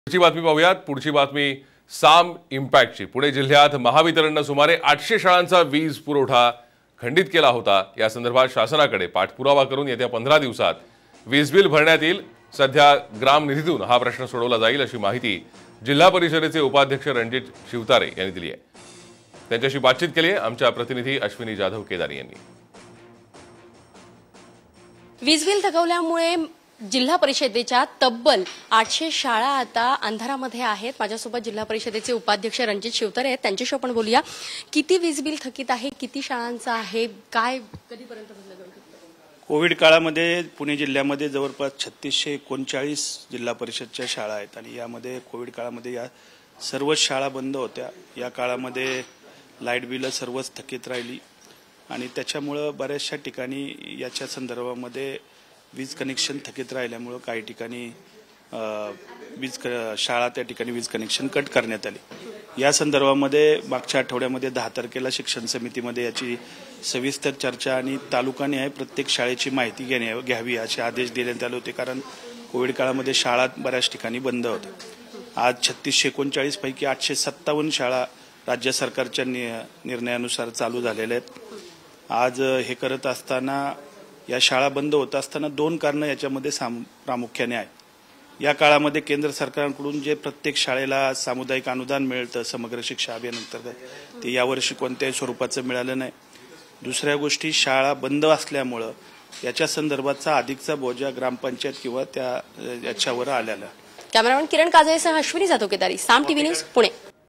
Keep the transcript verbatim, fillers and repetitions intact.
पुढची बातमी पाहूयात। पुढची बातमी साम इम्पॅक्टची। पुणे जिल्ह्यात महावितरणने सुमारे आठशे शाळांचा वीज पुरवठा खंडित केला होता। या संदर्भात शासनाकडे पाठपुरावा करून येत्या पंधरा दिवसात वीज बिल भरण्यात येईल। सध्या ग्राम निधीतून हा प्रश्न सोडवला जाईल अशी माहिती जिल्हा परिषदेचे उपाध्यक्ष रणजित शिवतारे यांनी दिली आहे। त्यांच्याशी बातचीत केली आहे आमच्या प्रतिनिधी अश्विनी जाधव केदारी यांनी। वीज बिल थकवल्यामुळे जिल्हा परिषदेच्या तब्बल आठशे शाळा आता अंधारामध्ये आहेत। माझ्यासोबत जिल्हा परिषदेचे उपाध्यक्ष रणजित शिवतारे आहेत, त्यांच्याशी आपण बोलूया। किती वीज बिल थकीत आहे, किती शाळांचं आहे, काय कधीपर्यंत भरलं जाऊ शकतं? कोविड काळामध्ये पुणे जिल्ह्यामध्ये जवळपास छत्तीसशे एकोणचाळीस जिल्हा परिषदच्या शाळा आहेत आणि यामध्ये कोविड काळामध्ये या सर्व शाळा बंद होत्या। या काळामध्ये लाईट बिल सर्वच थकीत राहिली आणि त्याच्यामुळे बऱ्याचशा ठिकाणी याच्या संदर्भामध्ये वीज कनेक्शन थकीत राहिल्यामुळे काही ठिकाणी वीज शाळा त्या ठिकाणी वीज कनेक्शन कट करण्यात आली। या संदर्भामध्ये मागच्या आठवड्यामध्ये दहा तारखेला शिक्षण समितीमध्ये याची सविस्तर चर्चा आणि तालुकानिहाय प्रत्येक शाळेची माहिती घेण्या घ्यावी असे आदेश देण्यात आले होते, कारण कोविड काळामध्ये शाळा बऱ्याच ठिकाणी बंद होत्या। आज छत्तीसशे एकोणचाळीस पैकी आठशे सत्तावन्न शाळा राज्य सरकारच्या निर्णयानुसार चालू झालेल्या आहेत। आज हे करत असताना या शाळा बंद होत असताना दोन कारणं याच्यामध्ये प्रामुख्याने आहेत। या काळामध्ये केंद्र सरकारकडून जे प्रत्येक शाळेला सामुदायिक अनुदान मिळतं समग्र शिक्षा अभियान अंतर्गत, ते यावर्षी कोणत्याही स्वरूपाचं मिळालं नाही। दुसऱ्या गोष्टी, शाळा बंद असल्यामुळं याच्या संदर्भाचा अधिकचा बोजा ग्रामपंचायत किंवा त्या याच्यावर आलेला। कॅमेरामॅन किरण काजळेसह अश्विनी जाधव केदारी, साम टीव्ही न्यूज, पुणे।